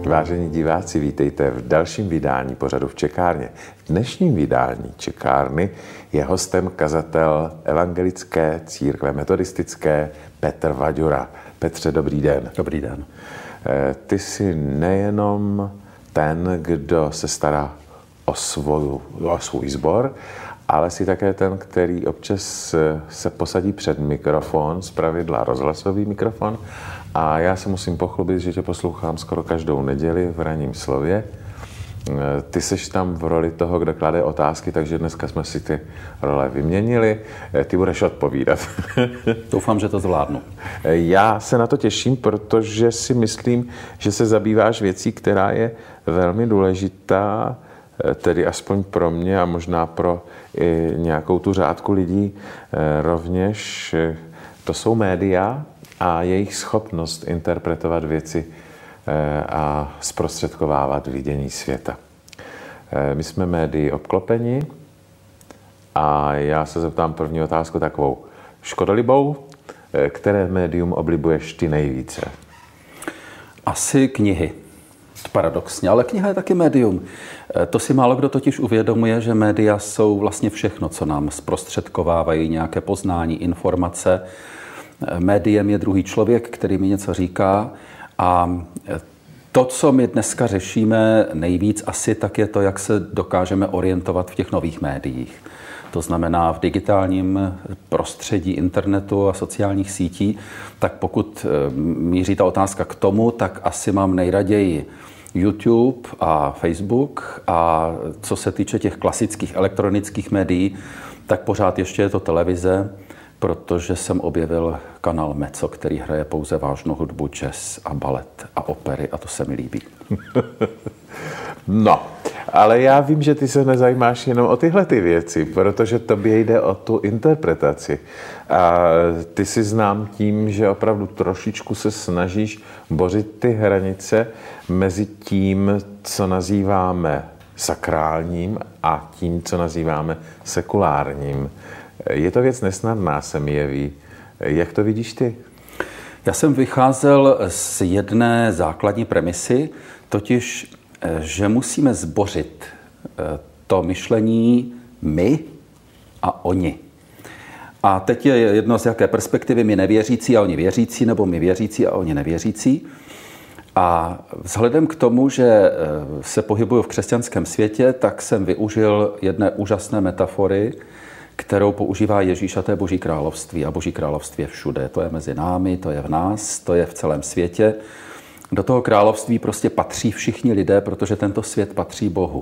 Vážení diváci, vítejte v dalším vydání pořadu v čekárně. V dnešním vydání čekárny je hostem kazatel evangelické církve metodistické Petr Vaďura. Petře, dobrý den. Dobrý den. Ty jsi nejenom ten, kdo se stará o svůj sbor, ale jsi také ten, který občas se posadí před mikrofon, zpravidla rozhlasový mikrofon. A já se musím pochlubit, že tě poslouchám skoro každou neděli v ranním slově. Ty seš tam v roli toho, kdo klade otázky, takže dneska jsme si ty role vyměnili. Ty budeš odpovídat. Doufám, že to zvládnu. Já se na to těším, protože si myslím, že se zabýváš věcí, která je velmi důležitá, tedy aspoň pro mě a možná pro i nějakou tu řádku lidí rovněž. To jsou média a jejich schopnost interpretovat věci a zprostředkovávat vidění světa. My jsme médii obklopeni a já se zeptám první otázku takovou škodolibou. Které médium oblibuješ ty nejvíce? Asi knihy. Paradoxně, ale kniha je taky médium. To si málo kdo totiž uvědomuje, že média jsou vlastně všechno, co nám zprostředkovávají nějaké poznání, informace. Médiem je druhý člověk, který mi něco říká a to, co my dneska řešíme nejvíc asi, tak je to, jak se dokážeme orientovat v těch nových médiích. To znamená v digitálním prostředí internetu a sociálních sítí, tak pokud míří ta otázka k tomu, tak asi mám nejraději YouTube a Facebook a co se týče těch klasických elektronických médií, tak pořád ještě je to televize, protože jsem objevil kanál Meco, který hraje pouze vážnou hudbu, jazz a balet a opery a to se mi líbí. No, ale já vím, že ty se nezajímáš jenom o tyhle ty věci, protože tobě jde o tu interpretaci. A ty si znám tím, že opravdu trošičku se snažíš bořit ty hranice mezi tím, co nazýváme sakrálním a tím, co nazýváme sekulárním. Je to věc nesnadná, se mi jeví. Jak to vidíš ty? Já jsem vycházel z jedné základní premisy, totiž, že musíme zbořit to myšlení my a oni. A teď je jedno z jaké perspektivy, my nevěřící a oni věřící, nebo my věřící a oni nevěřící. A vzhledem k tomu, že se pohybuju v křesťanském světě, tak jsem využil jedné úžasné metafory, kterou používá Ježíš, a to je Boží království. A Boží království je všude. To je mezi námi, to je v nás, to je v celém světě. Do toho království prostě patří všichni lidé, protože tento svět patří Bohu.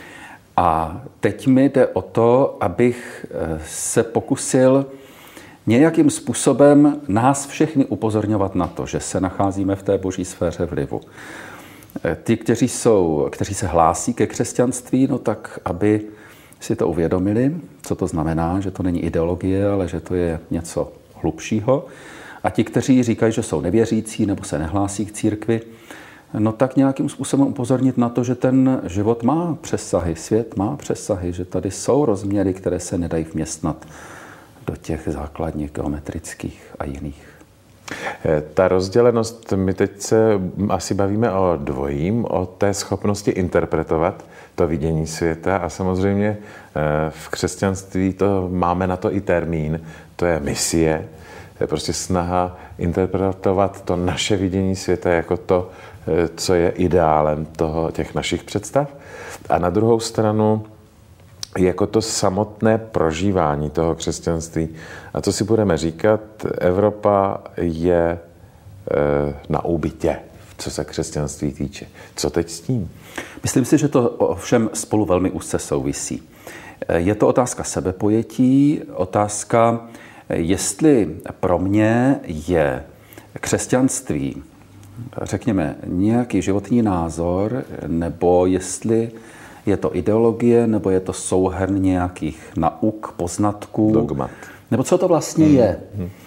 A teď mi jde o to, abych se pokusil nějakým způsobem nás všechny upozorňovat na to, že se nacházíme v té boží sféře vlivu. Ti, kteří se hlásí ke křesťanství, no tak aby si to uvědomili, co to znamená, že to není ideologie, ale že to je něco hlubšího. A ti, kteří říkají, že jsou nevěřící nebo se nehlásí k církvi, no tak nějakým způsobem upozornit na to, že ten život má přesahy, svět má přesahy, že tady jsou rozměry, které se nedají vměstnat do těch základních geometrických a jiných. Ta rozdělenost, my teď se asi bavíme o dvojím, o té schopnosti interpretovat to vidění světa a samozřejmě v křesťanství máme na to i termín, to je misie, to je prostě snaha interpretovat to naše vidění světa jako to, co je ideálem těch našich představ. A na druhou stranu jako to samotné prožívání toho křesťanství. A co si budeme říkat, Evropa je na úbytě, co se křesťanství týče. Co teď s tím? Myslím si, že to ovšem spolu velmi úzce souvisí. Je to otázka sebepojetí, otázka, jestli pro mě je křesťanství, řekněme, nějaký životní názor, nebo jestli je to ideologie, nebo je to souhrn nějakých nauk, poznatků. Dogmat. Nebo co to vlastně je.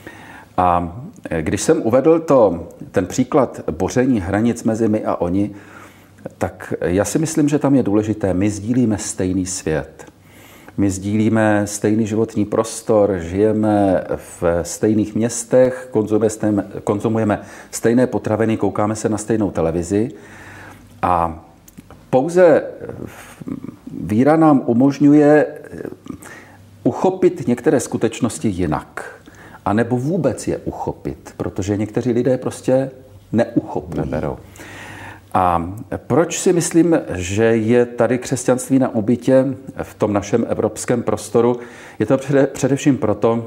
A když jsem uvedl ten příklad boření hranic mezi my a oni, tak já si myslím, že tam je důležité, my sdílíme stejný svět. My sdílíme stejný životní prostor, žijeme v stejných městech, konzumujeme stejné potraviny, koukáme se na stejnou televizi, A pouze víra nám umožňuje uchopit některé skutečnosti jinak. A nebo vůbec je uchopit, protože někteří lidé prostě neuchopí. Neberou. A proč si myslím, že je tady křesťanství na úbytě v tom našem evropském prostoru? Je to především proto,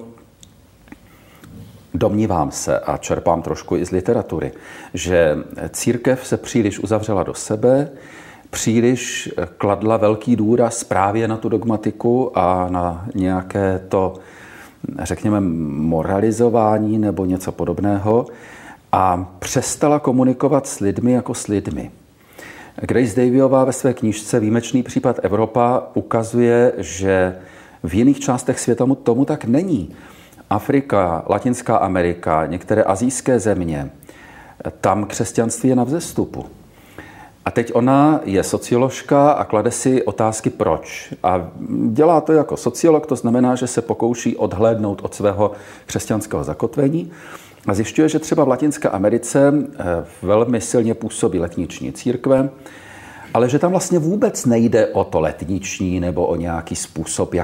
domnívám se a čerpám trošku i z literatury, že církev se příliš uzavřela do sebe, příliš kladla velký důraz právě na tu dogmatiku a na nějaké to, řekněme, moralizování nebo něco podobného a přestala komunikovat s lidmi jako s lidmi. Grace Daviová ve své knížce Výjimečný případ Evropa ukazuje, že v jiných částech světa tomu tak není. Afrika, Latinská Amerika, některé asijské země, tam křesťanství je na vzestupu. A teď ona je socioložka a klade si otázky proč. A dělá to jako sociolog, to znamená, že se pokouší odhlédnout od svého křesťanského zakotvení a zjišťuje, že třeba v Latinské Americe velmi silně působí letniční církve, ale že tam vlastně vůbec nejde o to letniční nebo o nějaký způsob,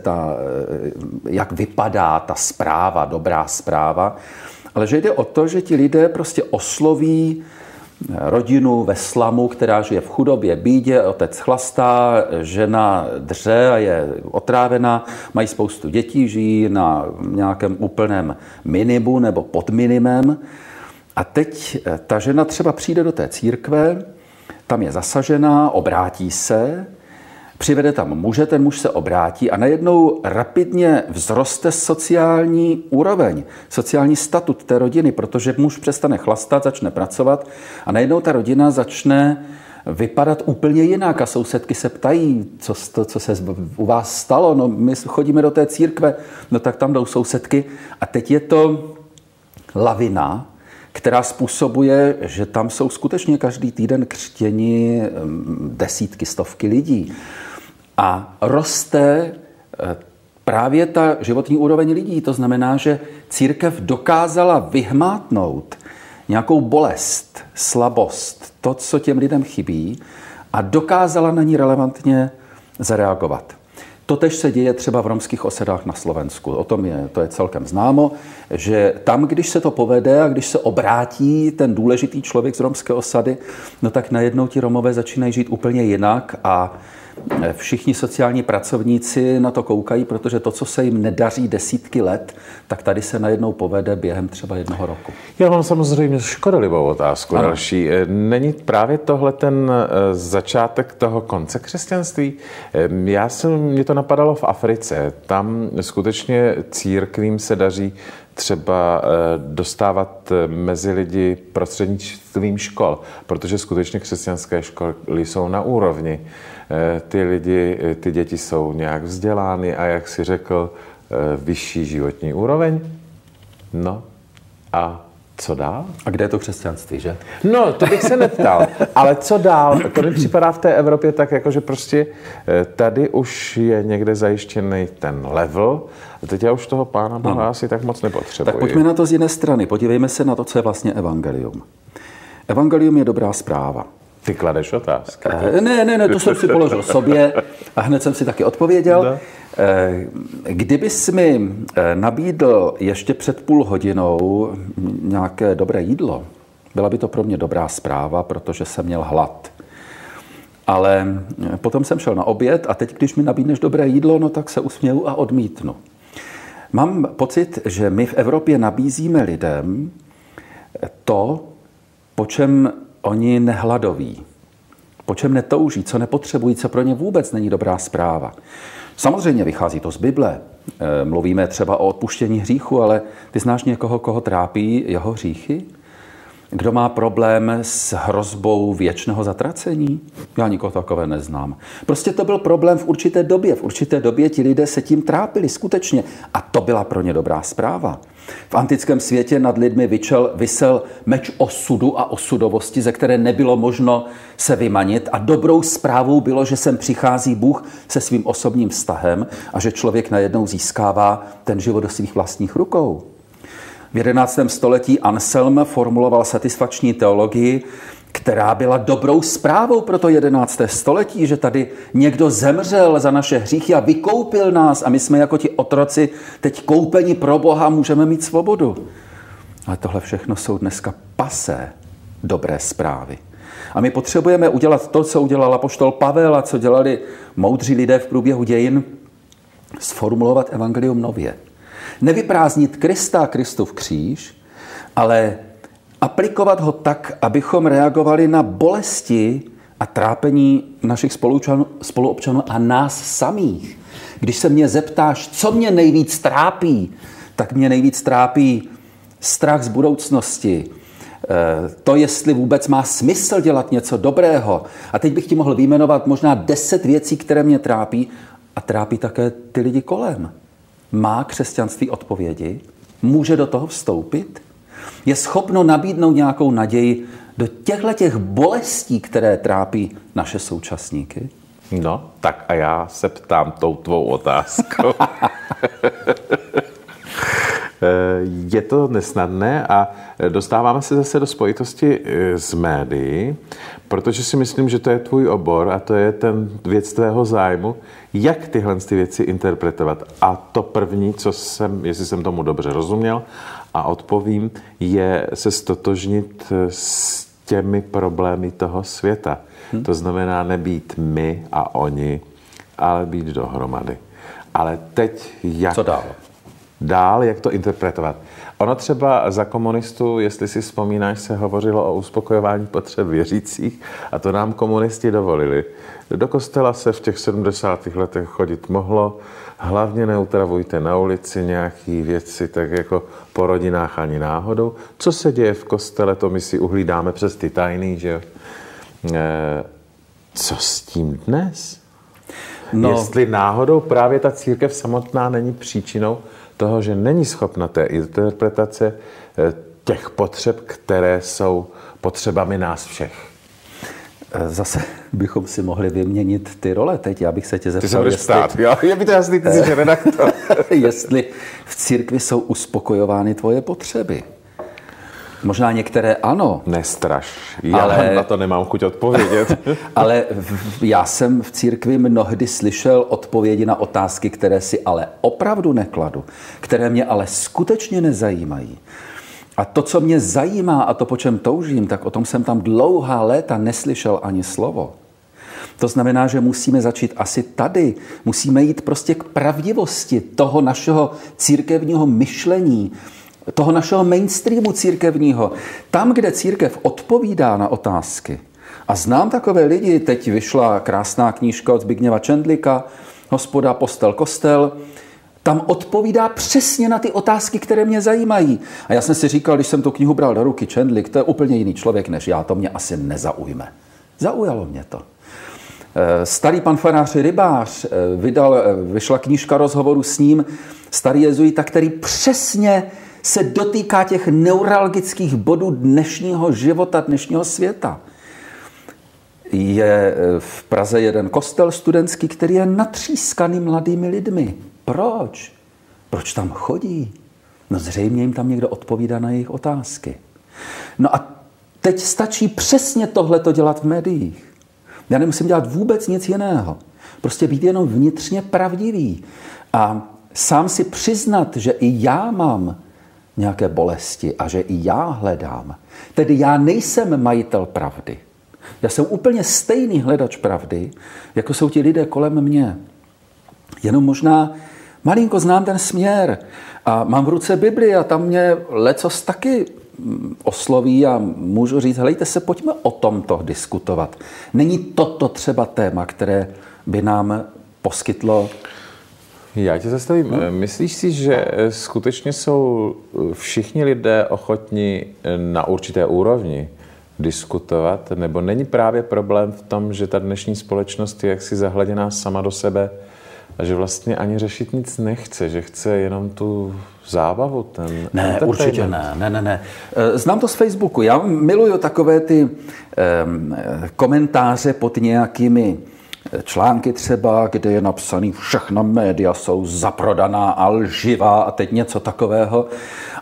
jak vypadá ta zpráva, dobrá zpráva, ale že jde o to, že ti lidé prostě osloví rodinu ve slamu, která žije v chudobě, bídě, otec chlastá, žena dře a je otrávená, mají spoustu dětí, žijí na nějakém úplném minimu nebo pod minimem. A teď ta žena třeba přijde do té církve, tam je zasažená, obrátí se, přivede tam muže, ten muž se obrátí a najednou rapidně vzroste sociální úroveň, sociální statut té rodiny, protože muž přestane chlastat, začne pracovat a najednou ta rodina začne vypadat úplně jinak a sousedky se ptají, co se u vás stalo, no my chodíme do té církve, no tak tam jdou sousedky a teď je to lavina, která způsobuje, že tam jsou skutečně každý týden křtěni desítky, stovky lidí. A roste právě ta životní úroveň lidí. To znamená, že církev dokázala vyhmátnout nějakou bolest, slabost, to, co těm lidem chybí, a dokázala na ní relevantně zareagovat. Totež se děje třeba v romských osadách na Slovensku. To je celkem známo, že tam, když se to povede a když se obrátí ten důležitý člověk z romské osady, no tak najednou ti Romové začínají žít úplně jinak a všichni sociální pracovníci na to koukají, protože to, co se jim nedaří desítky let, tak tady se najednou povede během třeba 1 roku. Já mám samozřejmě škodolivou otázku další. Není právě tohle ten začátek toho konce křesťanství? Mě to napadalo v Africe. Tam skutečně církvím se daří třeba dostávat mezi lidi prostřednictvím škol, protože skutečně křesťanské školy jsou na úrovni. Ty děti jsou nějak vzdělány a jak si řekl, vyšší životní úroveň. No a co dál? A kde je to křesťanství, že? No, to bych se neptal. Ale co dál? To mi připadá v té Evropě tak, jako že prostě tady už je někde zajištěný ten level. A teď já už toho Pána Boha asi tak moc nepotřebuji. Tak pojďme na to z jiné strany. Podívejme se na to, co je vlastně evangelium. Evangelium je dobrá zpráva. Ty kladeš otázky. Ne, to jsem si položil sobě a hned jsem si taky odpověděl. No. Kdybys mi nabídl ještě před půl hodinou nějaké dobré jídlo, byla by to pro mě dobrá zpráva, protože jsem měl hlad. Ale potom jsem šel na oběd a teď, když mi nabídneš dobré jídlo, no tak se usměju a odmítnu. Mám pocit, že my v Evropě nabízíme lidem to, po čem oni nehladoví, po čem netouží, co nepotřebují, co pro ně vůbec není dobrá zpráva. Samozřejmě vychází to z Bible. Mluvíme třeba o odpuštění hříchu, ale ty znáš někoho, koho trápí jeho hříchy? Kdo má problém s hrozbou věčného zatracení? Já nikoho takové neznám. Prostě to byl problém v určité době. V určité době ti lidé se tím trápili skutečně. A to byla pro ně dobrá zpráva. V antickém světě nad lidmi visel meč osudu a osudovosti, ze které nebylo možno se vymanit. A dobrou zprávou bylo, že sem přichází Bůh se svým osobním vztahem a že člověk najednou získává ten život do svých vlastních rukou. V 11. století Anselm formuloval satisfakční teologii která byla dobrou zprávou pro to 11. století, že tady někdo zemřel za naše hříchy a vykoupil nás a my jsme jako ti otroci teď koupeni pro Boha, můžeme mít svobodu. Ale tohle všechno jsou dneska pasé dobré zprávy. A my potřebujeme udělat to, co udělal apoštol Pavel a co dělali moudří lidé v průběhu dějin, sformulovat evangelium nově. Nevyprázdnit Krista a Kristův kříž, ale aplikovat ho tak, abychom reagovali na bolesti a trápení našich spoluobčanů a nás samých. Když se mě zeptáš, co mě nejvíc trápí, tak mě nejvíc trápí strach z budoucnosti, to, jestli vůbec má smysl dělat něco dobrého. A teď bych ti mohl vyjmenovat možná 10 věcí, které mě trápí a trápí také ty lidi kolem. Má křesťanství odpovědi? Může do toho vstoupit? Je schopno nabídnout nějakou naději do těch bolestí, které trápí naše současníky? No, tak a já se ptám tou tvou otázkou. Je to nesnadné a dostáváme se zase do spojitosti s médií, protože si myslím, že to je tvůj obor a to je ten věc tvého zájmu, jak tyhle věci interpretovat. A to první, jestli jsem tomu dobře rozuměl a odpovím, je se stotožnit s těmi problémy toho světa. To znamená nebýt my a oni, ale být dohromady. Ale teď jak... Co dál? Dál, jak to interpretovat. Ono třeba za komunistů, jestli si vzpomínáš, se hovořilo o uspokojování potřeb věřících a to nám komunisti dovolili. Do kostela se v těch 70. letech chodit mohlo, hlavně neutravujte na ulici nějaký věci, tak jako po rodinách ani náhodou. Co se děje v kostele, to my si uhlídáme přes ty tajný, že jo? Co s tím dnes? No. Jestli náhodou právě ta církev samotná není příčinou toho, že není schopna té interpretace těch potřeb, které jsou potřebami nás všech. Zase bychom si mohli vyměnit ty role teď. Já bych se tě zeptal, je by to jasný, ty jsi redaktor. Jestli v církvi jsou uspokojovány tvoje potřeby. Možná některé ano. Nestraš. Já na to nemám chuť odpovědět. Ale já jsem v církvi mnohdy slyšel odpovědi na otázky, které si ale opravdu nekladu, které mě ale skutečně nezajímají. A to, co mě zajímá a to, po čem toužím, tak o tom jsem tam dlouhá léta neslyšel ani slovo. To znamená, že musíme začít asi tady. Musíme jít prostě k pravdivosti toho našeho církevního myšlení, toho našeho mainstreamu církevního. Tam, kde církev odpovídá na otázky. A znám takové lidi, teď vyšla krásná knížka od Zbigněva Čendlika, Hospoda, postel, kostel. Tam odpovídá přesně na ty otázky, které mě zajímají. A já jsem si říkal, když jsem tu knihu bral do ruky, Čendlik, to je úplně jiný člověk než já, to mě asi nezaujme. Zaujalo mě to. Starý pan farář Rybář vyšla knížka rozhovoru s ním, starý jezuita, který přesně se dotýká těch neuralgických bodů dnešního života, dnešního světa. Je v Praze jeden kostel studentský, který je natřískaný mladými lidmi. Proč? Proč tam chodí? No zřejmě jim tam někdo odpovídá na jejich otázky. No a teď stačí přesně tohleto dělat v médiích. Já nemusím dělat vůbec nic jiného. Prostě být jenom vnitřně pravdivý. A sám si přiznat, že i já mám nějaké bolesti a že i já hledám. Tedy já nejsem majitel pravdy. Já jsem úplně stejný hledač pravdy, jako jsou ti lidé kolem mě. Jenom možná malinko znám ten směr a mám v ruce Bibli a tam mě lecos taky osloví a můžu říct, helejte se, pojďme o tomto diskutovat. Není toto třeba téma, které by nám poskytlo... Já tě zastavím. Myslíš si, že skutečně jsou všichni lidé ochotní na určité úrovni diskutovat, nebo není právě problém v tom, že ta dnešní společnost je jaksi zahladěná sama do sebe a že vlastně ani řešit nic nechce, že chce jenom tu zábavu, ten Ne, určitě ne. Znám to z Facebooku. Já miluju takové ty komentáře pod nějakými články třeba, kde je napsaný všechna média jsou zaprodaná a lživá a teď něco takového.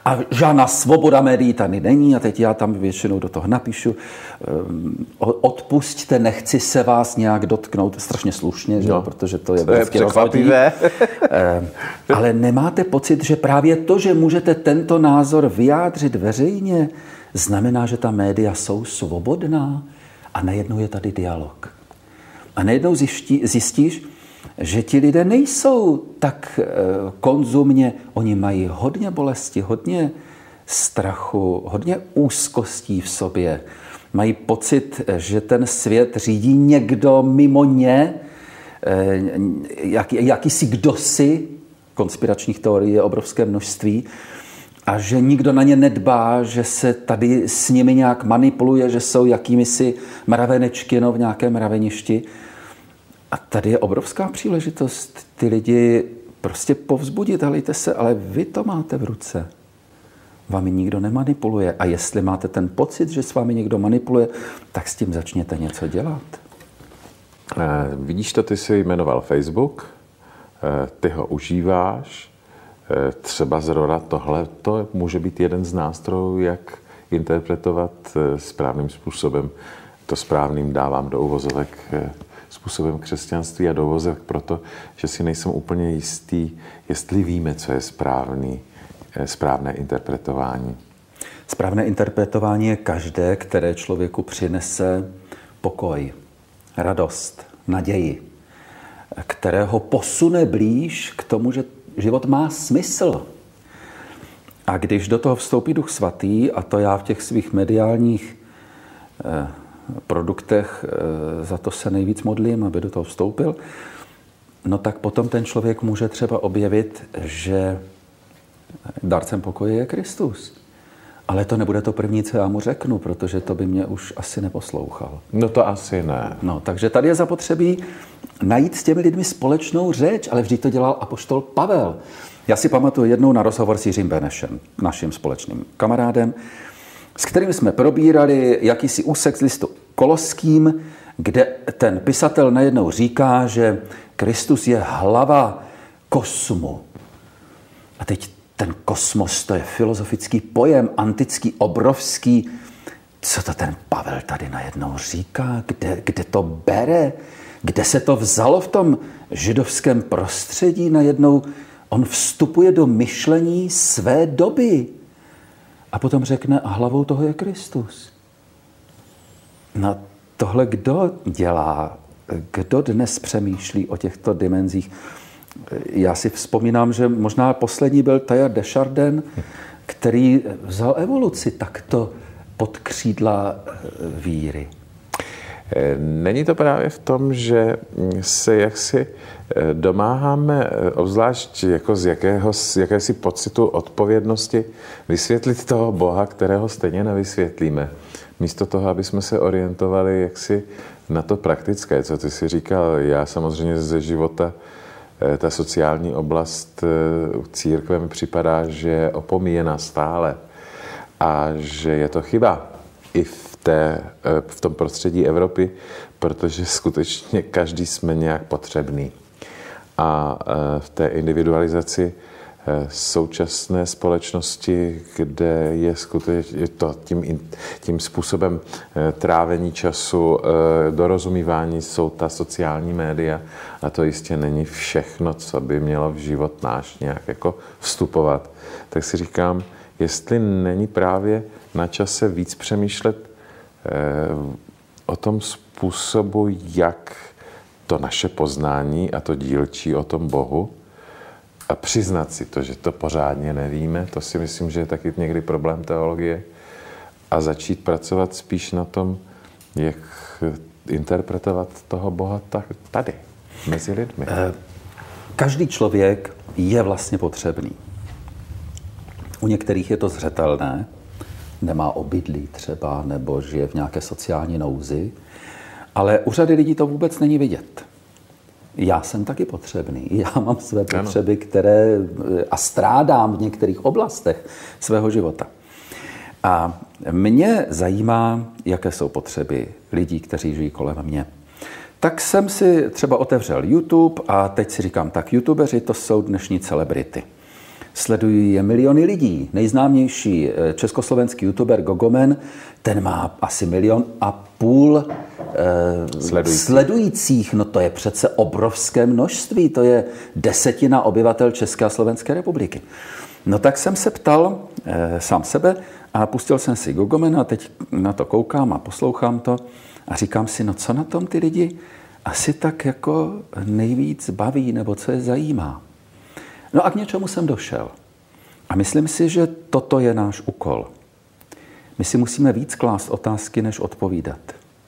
A žádná svoboda médií tady není a teď já tam většinou do toho napíšu odpusťte, nechci se vás nějak dotknout, strašně slušně, že? Protože to je vždycky překvapivé. Ale nemáte pocit, že právě to, že můžete tento názor vyjádřit veřejně, znamená, že ta média jsou svobodná a najednou je tady dialog. A najednou zjistíš, že ti lidé nejsou tak konzumně, oni mají hodně bolesti, hodně strachu, hodně úzkostí v sobě. Mají pocit, že ten svět řídí někdo mimo ně, jakýsi kdosi, konspiračních teorií je obrovské množství, a že nikdo na ně nedbá, že se tady s nimi nějak manipuluje, že jsou jakýmisi mravenečky v nějakém mraveništi. A tady je obrovská příležitost ty lidi prostě povzbudit, helejte se, ale vy to máte v ruce. Vámi nikdo nemanipuluje. A jestli máte ten pocit, že s vámi někdo manipuluje, tak s tím začněte něco dělat. Vidíš to, ty jsi jmenoval Facebook, ty ho užíváš, třeba zrovna tohle, to může být jeden z nástrojů, jak interpretovat správným způsobem. To správným dávám do uvozovek způsobem křesťanství a do uvozovek proto, že si nejsem úplně jistý, jestli víme, co je správné interpretování. Správné interpretování je každé, které člověku přinese pokoj, radost, naději, které ho posune blíž k tomu, že život má smysl. A když do toho vstoupí Duch Svatý, a to já v těch svých mediálních produktech za to se nejvíc modlím, aby do toho vstoupil, no tak potom ten člověk může třeba objevit, že dárcem pokoje je Kristus. Ale to nebude to první, co já mu řeknu, protože to by mě už asi neposlouchal. No to asi ne. No, takže tady je zapotřebí najít s těmi lidmi společnou řeč, ale vždy to dělal apoštol Pavel. Já si pamatuju jednou na rozhovor s Jiřím Benešem, naším společným kamarádem, s kterým jsme probírali jakýsi úsek z listu Koloským, kde ten pisatel najednou říká, že Kristus je hlava kosmu. A teď ten kosmos, to je filozofický pojem, antický, obrovský. Co to ten Pavel tady najednou říká? Kde to bere? Kde se to vzalo v tom židovském prostředí? Najednou on vstupuje do myšlení své doby. A potom řekne, a hlavou toho je Kristus. No tohle kdo dělá? Kdo dnes přemýšlí o těchto dimenzích? Já si vzpomínám, že možná poslední byl Teilhard de Chardin, který vzal evoluci takto pod křídla víry. Není to právě v tom, že se jaksi domáháme, obzvlášť jako z jakési pocitu odpovědnosti, vysvětlit toho Boha, kterého stejně nevysvětlíme. Místo toho, aby jsme se orientovali jaksi na to praktické, co ty si říkal. Já samozřejmě ze života ta sociální oblast církve mi připadá, že je opomíjena stále a že je to chyba i v tom prostředí Evropy, protože skutečně každý jsme nějak potřebný. A v té individualizaci současné společnosti, kde je skutečně to tím způsobem trávení času, dorozumívání, jsou ta sociální média a to jistě není všechno, co by mělo v život náš nějak jako vstupovat. Tak si říkám, jestli není právě na čase víc přemýšlet o tom způsobu, jak to naše poznání a to dílčí o tom Bohu a přiznat si to, že to pořádně nevíme, to si myslím, že je taky někdy problém teologie, a začít pracovat spíš na tom, jak interpretovat toho Boha tady, mezi lidmi. Každý člověk je vlastně potřebný. U některých je to zřetelné, nemá obydlí třeba, nebo žije v nějaké sociální nouzi, ale u řady lidí to vůbec není vidět. Já jsem taky potřebný. Já mám své potřeby, které a strádám v některých oblastech svého života. A mě zajímá, jaké jsou potřeby lidí, kteří žijí kolem mě. Tak jsem si třeba otevřel YouTube a teď si říkám, tak YouTubeři to jsou dnešní celebrity. Sledují je miliony lidí. Nejznámější československý youtuber Gogomen, ten má asi 1,5 milionu sledujících. No to je přece obrovské množství, to je 10% obyvatel České a Slovenské republiky. No tak jsem se ptal sám sebe a pustil jsem si Gogomena, teď na to koukám a poslouchám to a říkám si, no co na tom ty lidi asi tak jako nejvíc baví nebo co je zajímá. No a k něčemu jsem došel. A myslím si, že toto je náš úkol. My si musíme víc klást otázky, než odpovídat.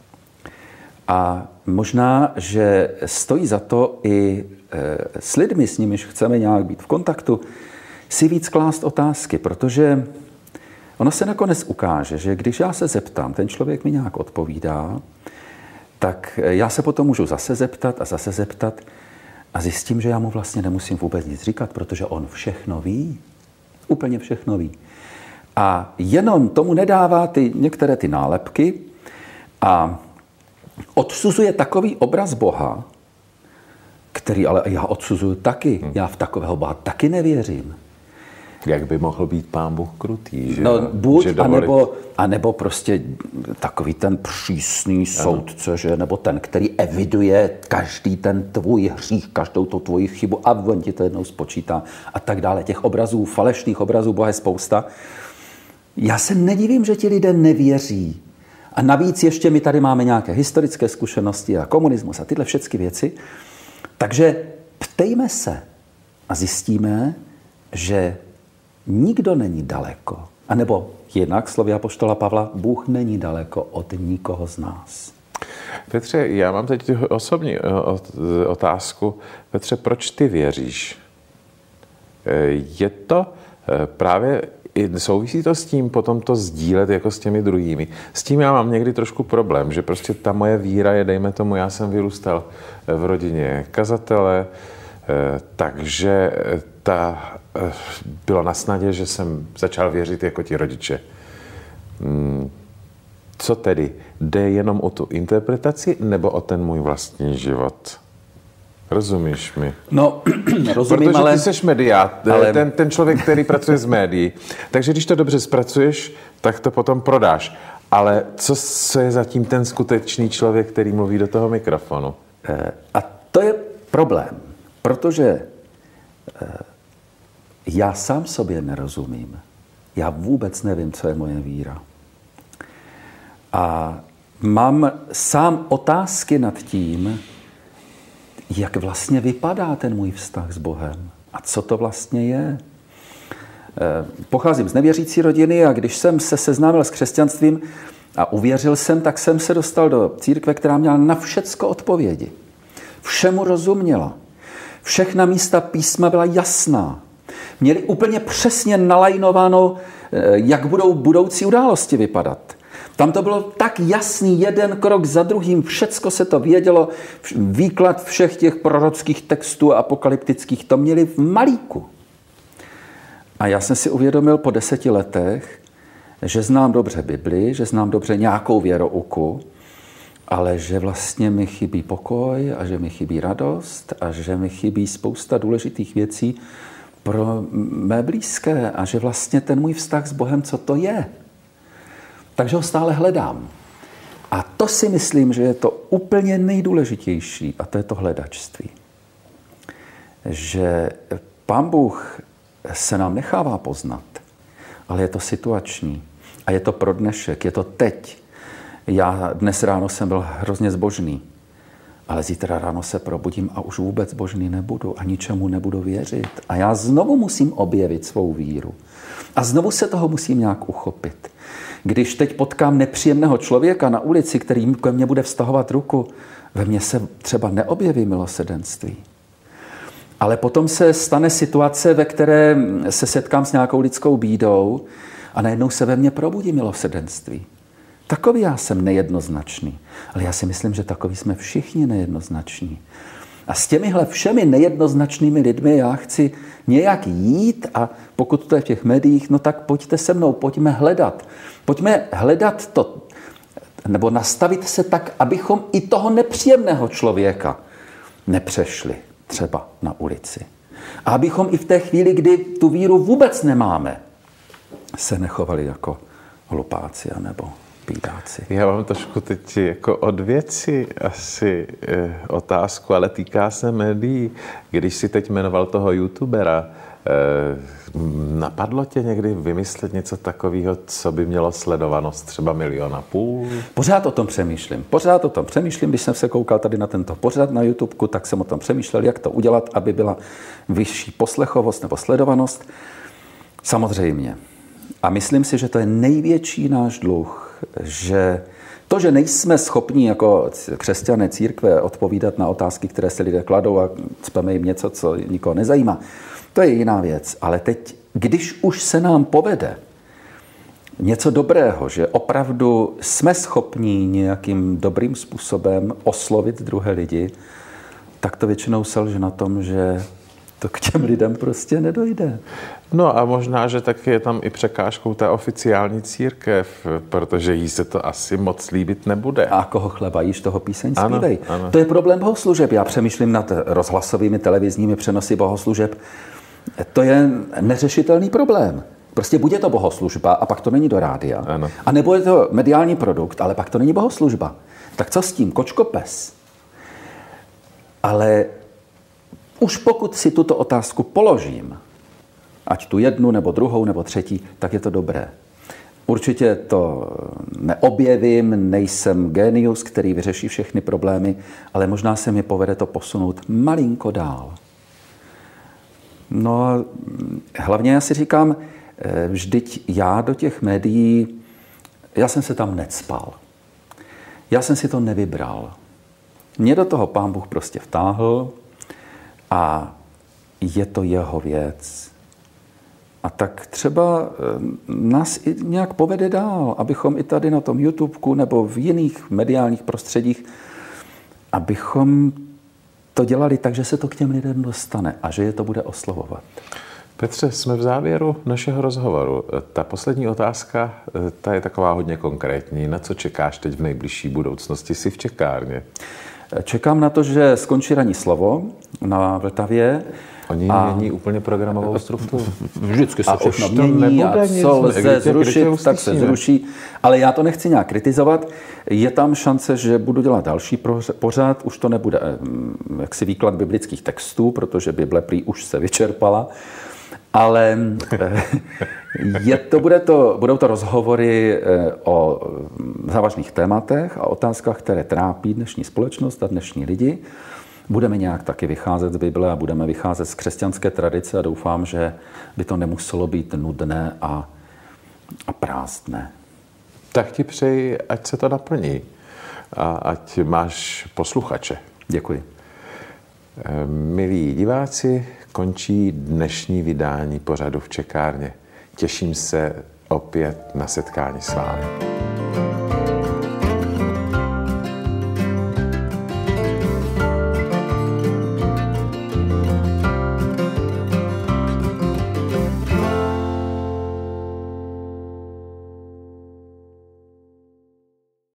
A možná, že stojí za to i s lidmi, s nimiž chceme nějak být v kontaktu, si víc klást otázky, protože ono se nakonec ukáže, že když já se zeptám, ten člověk mi nějak odpovídá, tak já se potom můžu zase zeptat a zjistím, že já mu vlastně nemusím vůbec nic říkat, protože on všechno ví. Úplně všechno ví. A jenom tomu nedává některé ty nálepky a odsuzuje takový obraz Boha, který ale já odsuzuju taky. Já v takového Boha taky nevěřím. Jak by mohl být Pán Bůh krutý, že? No buď, anebo prostě takový ten přísný soudce, že? Nebo ten, který eviduje každý ten tvůj hřích, každou tu tvoji chybu a on ti to jednou spočítá a tak dále. Těch obrazů, falešných obrazů Boha je spousta. Já se nedivím, že ti lidé nevěří. A navíc ještě my tady máme nějaké historické zkušenosti a komunismus a tyhle všechny věci. Takže ptejme se a zjistíme, že nikdo není daleko. A nebo jinak slovy apoštola Pavla, Bůh není daleko od nikoho z nás. Petře, já mám teď osobní otázku. Petře, proč ty věříš? Je to právě, souvisí to s tím potom to sdílet jako s těmi druhými. S tím já mám někdy trošku problém, že prostě ta moje víra je, dejme tomu, já jsem vyrůstal v rodině kazatele, takže bylo na snadě, že jsem začal věřit jako ti rodiče. Co tedy? Jde jenom o tu interpretaci nebo o ten můj vlastní život? Rozumíš mi? No, rozumím, protože ty seš ten člověk, který pracuje s médií. Takže když to dobře zpracuješ, tak to potom prodáš. Ale co je zatím ten skutečný člověk, který mluví do toho mikrofonu? A to je problém, protože já sám sobě nerozumím. Já vůbec nevím, co je moje víra. A mám sám otázky nad tím, jak vlastně vypadá ten můj vztah s Bohem a co to vlastně je. Pocházím z nevěřící rodiny a když jsem se seznámil s křesťanstvím a uvěřil jsem, tak jsem se dostal do církve, která měla na všecko odpovědi. Všemu rozuměla. Všechna místa písma byla jasná. Měli úplně přesně nalajnováno, jak budou budoucí události vypadat. Tam to bylo tak jasný, jeden krok za druhým, všecko se to vědělo, výklad všech těch prorockých textů apokalyptických, to měli v malíku. A já jsem si uvědomil po 10 letech, že znám dobře Bibli, že znám dobře nějakou věrouku, ale že vlastně mi chybí pokoj a že mi chybí radost a že mi chybí spousta důležitých věcí pro mé blízké a že vlastně ten můj vztah s Bohem, co to je. Takže ho stále hledám. A to si myslím, že je to úplně nejdůležitější a to je to hledačství. Že Pán Bůh se nám nechává poznat, ale je to situační a je to pro dnešek, je to teď. Já dnes ráno jsem byl hrozně zbožný, ale zítra ráno se probudím a už vůbec zbožný nebudu a ničemu nebudu věřit. A já znovu musím objevit svou víru. A znovu se toho musím nějak uchopit. Když teď potkám nepříjemného člověka na ulici, který ke mně bude vztahovat ruku, ve mně se třeba neobjeví milosrdenství. Ale potom se stane situace, ve které se setkám s nějakou lidskou bídou a najednou se ve mně probudí milosrdenství. Takový já jsem nejednoznačný. Ale já si myslím, že takový jsme všichni nejednoznační. A s těmihle všemi nejednoznačnými lidmi já chci nějak jít a pokud to je v těch médiích, no tak pojďte se mnou, pojďme hledat. Pojďme hledat to, nebo nastavit se tak, abychom i toho nepříjemného člověka nepřešli třeba na ulici. A abychom i v té chvíli, kdy tu víru vůbec nemáme, se nechovali jako hlupáci anebo bídáci. Já mám trošku teď jako od věci asi otázku, ale týká se médií. Když si teď jmenoval toho youtubera, napadlo tě někdy vymyslet něco takového, co by mělo sledovanost třeba 1,5 milionu? Pořád o tom přemýšlím. Když jsem se koukal tady na tento pořad na YouTubeku, tak jsem o tom přemýšlel, jak to udělat, aby byla vyšší poslechovost nebo sledovanost. Samozřejmě. A myslím si, že to je největší náš dluh, že to, že nejsme schopni jako křesťané církve odpovídat na otázky, které se lidé kladou a cpeme jim něco, co nikoho nezajímá, to je jiná věc. Ale teď, když už se nám povede něco dobrého, že opravdu jsme schopni nějakým dobrým způsobem oslovit druhé lidi, tak to většinou selže na tom, že to k těm lidem prostě nedojde. No a možná, že taky je tam i překážkou ta oficiální církev, protože jí se to asi moc líbit nebude. A koho chleba jíš, toho píseň zpívej. To je problém bohoslužeb. Já přemýšlím nad rozhlasovými televizními přenosy bohoslužeb. To je neřešitelný problém. Prostě buď je to bohoslužba a pak to není do rádia. Ano. A nebo je to mediální produkt, ale pak to není bohoslužba. Tak co s tím? Kočkopes. Ale už pokud si tuto otázku položím, ať tu jednu, nebo druhou, nebo třetí, tak je to dobré. Určitě to neobjevím, nejsem génius, který vyřeší všechny problémy, ale možná se mi povede to posunout malinko dál. No, hlavně já si říkám, vždyť já do těch médií, já jsem se tam necpal. Já jsem si to nevybral. Mě do toho Pán Bůh prostě vtáhl a je to jeho věc. A tak třeba nás i nějak povede dál, abychom i tady na tom YouTubeku nebo v jiných mediálních prostředích, abychom to dělali tak, že se to k těm lidem dostane a že je to bude oslovovat. Petře, jsme v závěru našeho rozhovoru. Ta poslední otázka, ta je taková hodně konkrétní. Na co čekáš teď v nejbližší budoucnosti? Jsi v čekárně? Čekám na to, že skončí ranní slovo na Vltavě. Oni mění úplně programovou strukturu. Vždycky se všechno mění a co lze zrušit, tak se zruší. Ale já to nechci nějak kritizovat. Je tam šance, že budu dělat další pořad. Už to nebude jaksi výklad biblických textů, protože Bible prý už se vyčerpala. Ale budou to rozhovory o závažných tématech a otázkách, které trápí dnešní společnost a dnešní lidi. Budeme nějak taky vycházet z Bible a budeme vycházet z křesťanské tradice a doufám, že by to nemuselo být nudné a prázdné. Tak ti přeji, ať se to naplní a ať máš posluchače. Děkuji. Milí diváci, končí dnešní vydání pořadu V čekárně. Těším se opět na setkání s vámi.